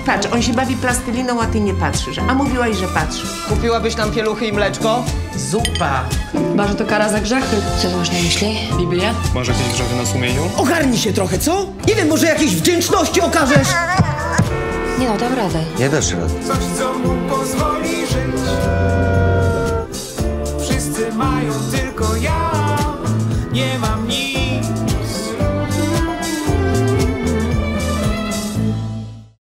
Patrz, on się bawi plastyliną, a ty nie patrzysz. A mówiłaś, że patrzysz. Kupiłabyś nam pieluchy i mleczko? Zupa. Chyba, że to kara za grzechy. Co ty masz na myśli? Biblię? Masz jakieś grzechy na sumieniu? Ogarnij się trochę, co? Nie wiem, może jakiejś wdzięczności okażesz? Nie no, dam radę. Nie dasz rady. Coś, co mu pozwoli żyć. Wszyscy mają, tylko ja nie mam.